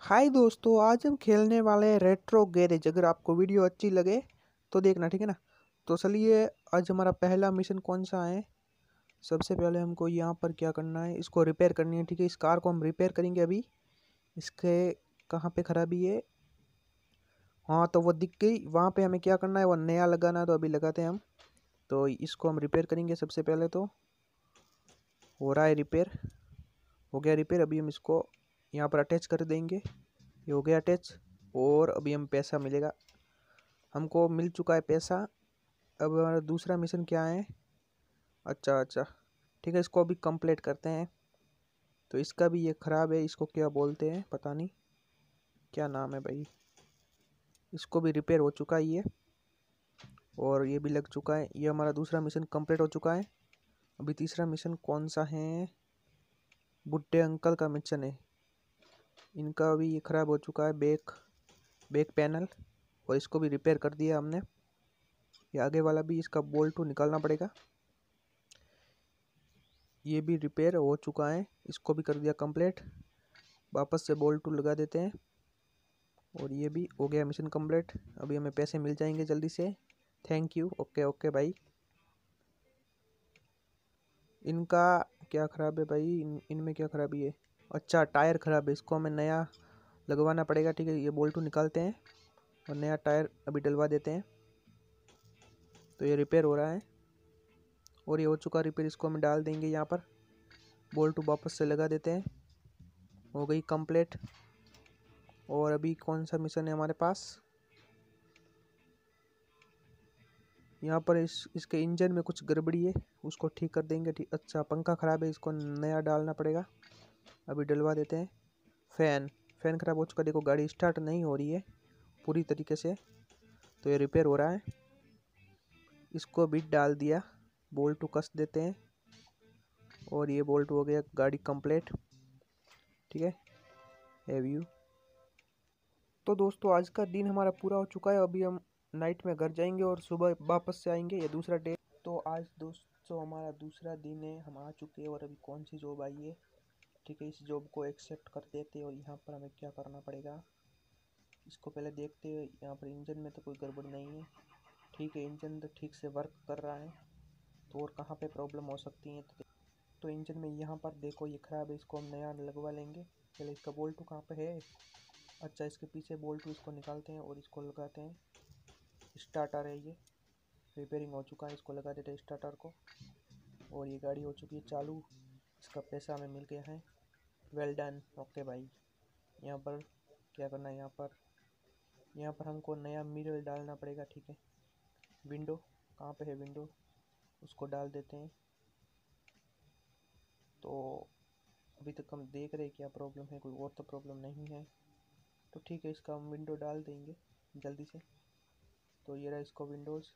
हाय दोस्तों, आज हम खेलने वाले हैं रेट्रो गैरेज। अगर आपको वीडियो अच्छी लगे तो देखना, ठीक है ना। तो चलिए, आज हमारा पहला मिशन कौन सा है। सबसे पहले हमको यहाँ पर क्या करना है, इसको रिपेयर करनी है, ठीक है। इस कार को हम रिपेयर करेंगे अभी। इसके कहाँ पे खराबी है? हाँ, तो वो दिख गई। वहाँ पे हमें क्या करना है, वो नया लगाना है, तो अभी लगाते हैं हम। तो इसको हम रिपेयर करेंगे। सबसे पहले तो हो रहा है रिपेयर, हो गया रिपेयर। अभी हम इसको यहाँ पर अटैच कर देंगे। ये हो गया अटैच। और अभी हम पैसा मिलेगा, हमको मिल चुका है पैसा। अब हमारा दूसरा मिशन क्या है? अच्छा अच्छा, ठीक है, इसको अभी कंप्लीट करते हैं। तो इसका भी ये ख़राब है, इसको क्या बोलते हैं पता नहीं, क्या नाम है भाई। इसको भी रिपेयर हो चुका है ये, और ये भी लग चुका है। ये हमारा दूसरा मिशन कंप्लीट हो चुका है। अभी तीसरा मिशन कौन सा है? बुड्ढे अंकल का मिशन है। इनका भी ये ख़राब हो चुका है, बैक बैक पैनल, और इसको भी रिपेयर कर दिया हमने। ये आगे वाला भी, इसका बोल्ट निकालना पड़ेगा। ये भी रिपेयर हो चुका है, इसको भी कर दिया कंप्लीट। वापस से बोल्ट लगा देते हैं, और ये भी हो गया मिशन कंप्लीट। अभी हमें पैसे मिल जाएंगे जल्दी से। Thank you. ओके ओके भाई। इनका क्या ख़राब है भाई? इनमें क्या ख़राबी है? अच्छा, टायर ख़राब है, इसको हमें नया लगवाना पड़ेगा, ठीक है। ये बोल्ट निकालते हैं और नया टायर अभी डलवा देते हैं। तो ये रिपेयर हो रहा है, और ये हो चुका रिपेयर। इसको हम डाल देंगे यहाँ पर, बोल्ट वापस से लगा देते हैं। हो गई कंप्लीट। और अभी कौन सा मिशन है हमारे पास? यहाँ पर इसके इंजन में कुछ गड़बड़ी है, उसको ठीक कर देंगे, ठीक। अच्छा, पंखा ख़राब है, इसको नया डालना पड़ेगा, अभी डलवा देते हैं। फ़ैन ख़राब हो चुका, देखो गाड़ी स्टार्ट नहीं हो रही है पूरी तरीके से। तो ये रिपेयर हो रहा है, इसको भी डाल दिया, बोल्ट कस देते हैं, और ये बोल्ट हो गया, गाड़ी कंप्लीट, ठीक है। Have you. तो दोस्तों, आज का दिन हमारा पूरा हो चुका है। अभी हम नाइट में घर जाएंगे और सुबह वापस से आएंगे। ये दूसरा डे। तो आज दोस्तों हमारा दूसरा दिन है, हम आ चुके हैं, और अभी कौन सी जॉब आई है, ठीक है। इस जॉब को एक्सेप्ट कर देते हैं, और यहाँ पर हमें क्या करना पड़ेगा इसको पहले देखते हैं। यहाँ पर इंजन में तो कोई गड़बड़ नहीं है, ठीक है। इंजन तो ठीक से वर्क कर रहा है, तो और कहाँ पे प्रॉब्लम हो सकती है? तो इंजन में यहाँ पर देखो ये ख़राब है, इसको हम नया लगवा लेंगे। पहले इसका बोल्ट कहाँ पे है? अच्छा, इसके पीछे बोल्ट, इसको निकालते हैं और इसको लगाते हैं। स्टार्टर है ये, रिपेयरिंग हो चुका है, इसको लगा देते हैं स्टार्टर को, और ये गाड़ी हो चुकी है चालू। इसका पैसा हमें मिल गया है। Well done. ओके भाई। यहाँ पर क्या करना है? यहाँ पर हमको नया मिरर डालना पड़ेगा, ठीक है। विंडो कहाँ पे है? विंडो, उसको डाल देते हैं। तो अभी तक हम देख रहे हैं क्या प्रॉब्लम है, कोई और तो प्रॉब्लम नहीं है, तो ठीक है, इसका हम विंडो डाल देंगे जल्दी से। तो ये रहा इसको विंडोज़,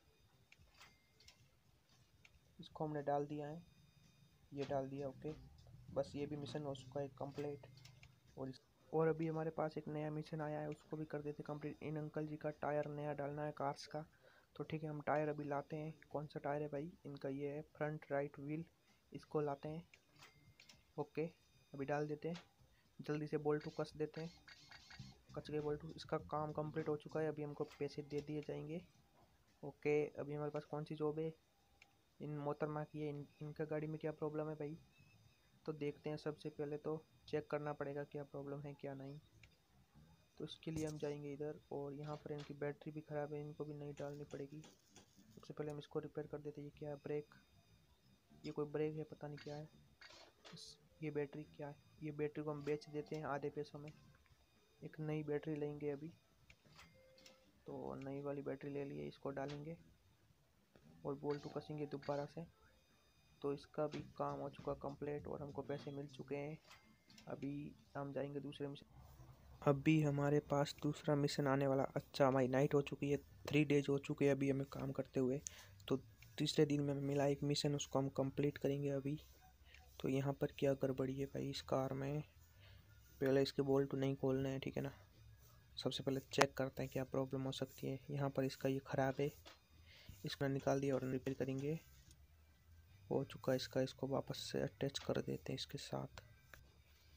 इसको हमने डाल दिया है, ये डाल दिया। ओके, बस ये भी मिशन हो चुका है कंप्लीट। और अभी हमारे पास एक नया मिशन आया है, उसको भी कर देते कंप्लीट। इन अंकल जी का टायर नया डालना है कार्स का, तो ठीक है, हम टायर अभी लाते हैं। कौन सा टायर है भाई इनका? ये है फ्रंट राइट व्हील, इसको लाते हैं। ओके, अभी डाल देते हैं, जल्दी से बोल्टू कस देते हैं। कस गए बोल्टू, इसका काम कंप्लीट हो चुका है। अभी हमको पैसे दे दिए जाएंगे। ओके, अभी हमारे पास कौन सी जॉब है? इन मोहतरमा की है। इनका गाड़ी में क्या प्रॉब्लम है भाई? तो देखते हैं, सबसे पहले तो चेक करना पड़ेगा क्या प्रॉब्लम है क्या नहीं। तो इसके लिए हम जाएंगे इधर, और यहाँ पर इनकी बैटरी भी ख़राब है, इनको भी नई डालनी पड़ेगी। सबसे पहले हम इसको रिपेयर कर देते हैं। ये क्या है? ब्रेक, ये कोई ब्रेक है, पता नहीं क्या है। ये बैटरी क्या है? ये बैटरी को हम बेच देते हैं आधे पैसों में। एक नई बैटरी लेंगे अभी, तो नई वाली बैटरी ले लिए, इसको डालेंगे और बोल्ट कसेंगे दोबारा से। तो इसका भी काम हो चुका कंप्लीट, और हमको पैसे मिल चुके हैं। अभी हम जाएंगे दूसरे मिशन। अभी हमारे पास दूसरा मिशन आने वाला। अच्छा, हमारी नाइट हो चुकी है, 3 डेज हो चुके हैं अभी हमें काम करते हुए। तो तीसरे दिन में हमें मिला एक मिशन, उसको हम कंप्लीट करेंगे अभी। तो यहाँ पर क्या गड़बड़ी है भाई इस कार में? पहले इसके बोल्ट नहीं खोलने हैं, ठीक है ना। सबसे पहले चेक करते हैं क्या प्रॉब्लम हो सकती है। यहाँ पर इसका ये ख़राब है, इसको निकाल दिया और रिपेयर करेंगे। हो चुका है इसका, इसको वापस से अटैच कर देते हैं इसके साथ।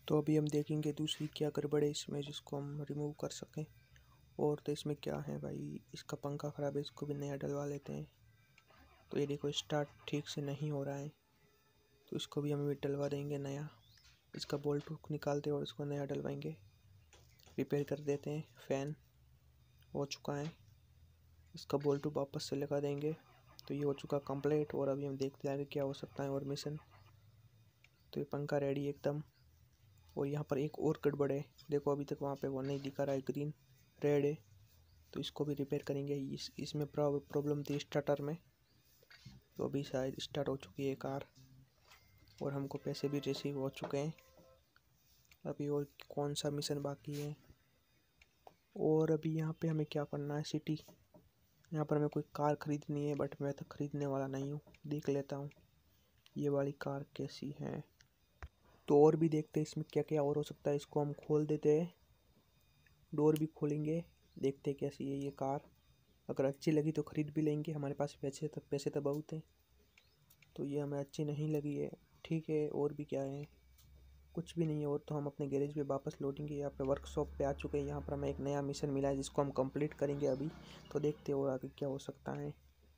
तो अभी हम देखेंगे दूसरी क्या गड़बड़ है इसमें जिसको हम रिमूव कर सकें। और तो इसमें क्या है भाई, इसका पंखा ख़राब है, इसको भी नया डलवा लेते हैं। तो ये देखो स्टार्ट ठीक से नहीं हो रहा है, तो इसको भी हम डलवा देंगे नया। इसका बोल्ट निकालते और इसको नया डलवाएंगे, रिपेयर कर देते हैं। फ़ैन हो चुका है, इसका बोल्ट वापस से लगा देंगे। तो ये हो चुका कंप्लीट। और अभी हम देखते हैं आगे क्या हो सकता है और मिशन। तो ये पंखा रेडी एकदम। और यहाँ पर एक और गड़बड़ है, देखो अभी तक वहाँ पे वो नहीं दिखा रहा है, ग्रीन रेड है। तो इसको भी रिपेयर करेंगे। इसमें प्रॉब्लम थी स्टार्टर में, तो अभी शायद स्टार्ट हो चुकी है कार और हमको पैसे भी रिसीव हो चुके हैं। अभी और कौन सा मिशन बाकी है। और अभी यहाँ पे हमें क्या करना है, सिटी। यहाँ पर हमें कोई कार ख़रीदनी है, बट मैं तो ख़रीदने वाला नहीं हूँ। देख लेता हूँ ये वाली कार कैसी है। तो और भी देखते हैं इसमें क्या क्या और हो सकता है। इसको हम खोल देते हैं, डोर भी खोलेंगे, देखते हैं कैसी है ये कार। अगर अच्छी लगी तो ख़रीद भी लेंगे, हमारे पास पैसे तो बहुत हैं। तो ये हमें अच्छी नहीं लगी है, ठीक है। और भी क्या है, कुछ भी नहीं है। और तो हम अपने गैरेज पे वापस लौटेंगे। यहाँ पे वर्कशॉप पे आ चुके हैं। यहाँ पर हमें एक नया मिशन मिला है जिसको हम कंप्लीट करेंगे अभी। तो देखते हैं और आगे क्या हो सकता है।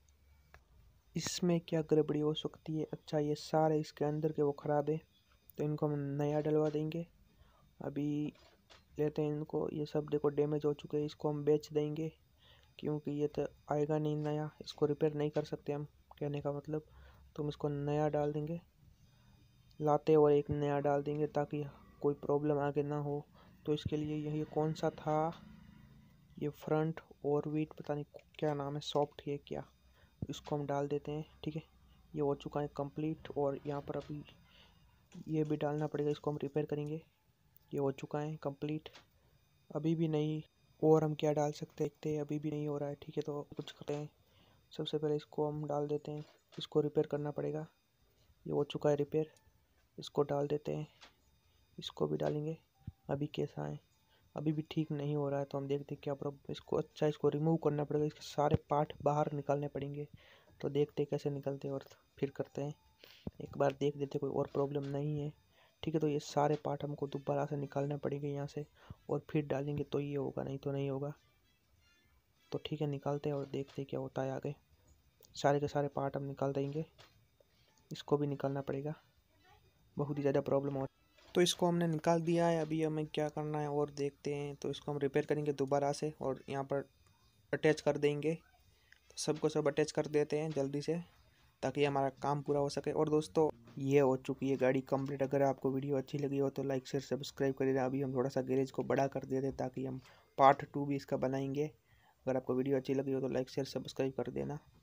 इसमें क्या गड़बड़ी हो सकती है। अच्छा, ये सारे इसके अंदर के वो ख़राब है, तो इनको हम नया डलवा देंगे। अभी लेते हैं इनको। ये सब देखो डैमेज हो चुके हैं, इसको हम बेच देंगे क्योंकि ये तो आएगा नहीं नया, इसको रिपेयर नहीं कर सकते हम, कहने का मतलब। तो हम इसको नया डाल देंगे, लाते और एक नया डाल देंगे ताकि कोई प्रॉब्लम आगे ना हो। तो इसके लिए यही कौन सा था, ये फ्रंट और वीट पता नहीं क्या नाम है, सॉफ्ट है क्या, इसको हम डाल देते हैं। ठीक है, ये हो चुका है कंप्लीट। और यहाँ पर अभी ये भी डालना पड़ेगा, इसको हम रिपेयर करेंगे। ये हो चुका है कंप्लीट। अभी भी नहीं, और हम क्या डाल सकते हैं देखते हैं, अभी भी नहीं हो रहा है। ठीक है, तो कुछ करते हैं। सबसे पहले इसको हम डाल देते हैं, इसको रिपेयर करना पड़ेगा। ये हो चुका है रिपेयर, इसको डाल देते हैं, इसको भी डालेंगे। अभी कैसा है, अभी भी ठीक नहीं हो रहा है। तो हम देखते हैं क्या प्रॉब्लम। इसको अच्छा इसको रिमूव करना पड़ेगा, इसके सारे पार्ट बाहर निकालने पड़ेंगे। तो देखते हैं कैसे निकलते हैं और फिर करते हैं। एक बार देख देते कोई और प्रॉब्लम नहीं है। ठीक है, तो ये सारे पार्ट हमको दोबारा से निकालने पड़ेंगे यहाँ से और फिर डालेंगे तो ये होगा, नहीं तो नहीं होगा। तो ठीक है, निकालते हैं और देखते हैं क्या होता है आगे। सारे के सारे पार्ट हम निकाल देंगे, इसको भी निकालना पड़ेगा, बहुत ही ज़्यादा प्रॉब्लम हो। तो इसको हमने निकाल दिया है। अभी हमें क्या करना है और देखते हैं। तो इसको हम रिपेयर करेंगे दोबारा से और यहाँ पर अटैच कर देंगे। तो सबको सब अटैच कर देते हैं जल्दी से ताकि हमारा काम पूरा हो सके। और दोस्तों, ये हो चुकी है गाड़ी कंप्लीट। अगर आपको वीडियो अच्छी लगी हो तो लाइक शेयर सब्सक्राइब करिएगा। अभी हम थोड़ा सा गैरेज को बड़ा कर देते ताकि हम पार्ट 2 भी इसका बनाएंगे। अगर आपको वीडियो अच्छी लगी हो तो लाइक शेयर सब्सक्राइब कर देना।